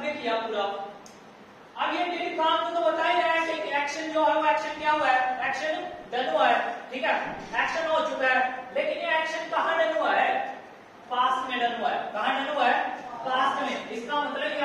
हमने किया पूरा। अब ये मेरे काम को तो बता ही रहा है कि एक्शन जो है वो एक्शन क्या हुआ है, एक्शन डन हुआ है, ठीक है, एक्शन हो चुका है। लेकिन ये एक्शन कहाँ डन हुआ है, पास्ट में डन हुआ है। कहाँ डन हुआ है, पास्ट में। इसका मतलब